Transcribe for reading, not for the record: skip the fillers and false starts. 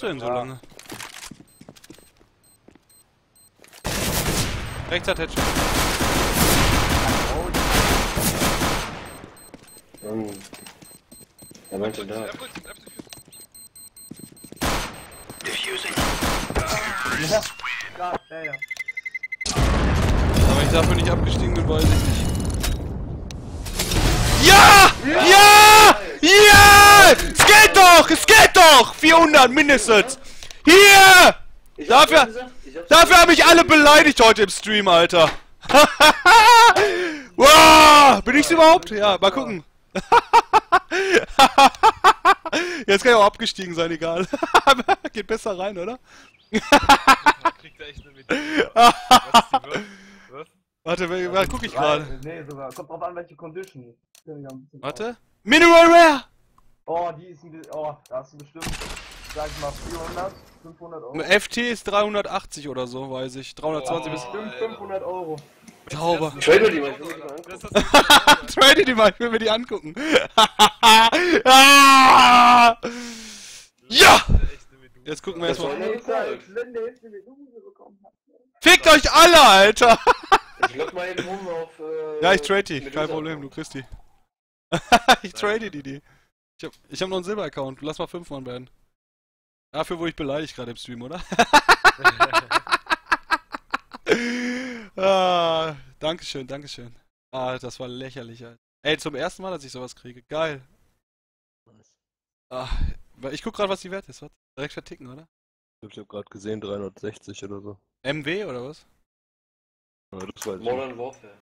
du denn so lange? Rechts hat Headshot. Er meinte da. Diffusing. Ja. God damn. Aber ich dafür nicht abgestiegen bin, weiß ich nicht. Ja! Ja! Ja! Es geht doch! Es geht doch! 400 mindestens! Hier! Dafür haben mich alle beleidigt heute im Stream, Alter. Wow! Bin ich's überhaupt? Ja, mal gucken. Jetzt kann ich auch abgestiegen sein, egal. Geht besser rein, oder? Kriegt er echt eine Medaille. Was ist die Würfel? Was? Warte, guck ich gerade. Nee, sogar. Kommt drauf an, welche Condition. Warte. Mineral Rare! Oh, die ist ein bisschen. Oh, da hast du bestimmt, sag ich mal, 400, 500 Euro. FT ist 380 oder so, weiß ich. 320 bis... Bestimmt 500 Euro. Sauber. Trade die mal, ich will mir die mal Das angucken. hast du Trade die mal, ich will mir die angucken. Ah! Ja! echt eine Medusa. Jetzt gucken wir Das war erstmal. eine Zahl. Wenn der jetzt die Medusa bekommen hat. Fickt euch alle, Alter! Ich lock mal eben um auf. Ja, ich trade die, Medusa. kein Problem, du kriegst die. Ich trade die. Ich hab noch einen Silber-Account, lass mal 5 Mann werden. Dafür wurde ich beleidigt gerade im Stream, oder? Ah, Dankeschön, Dankeschön. Ah, das war lächerlich, Alter. Ey, zum ersten Mal, dass ich sowas kriege. Geil. Ah, ich guck gerade, was die wert ist. Was? Direkt verticken, oder? Ich hab gerade gesehen, 360 oder so. MW oder was? Ja, das weiß ich nicht. Modern Warfare.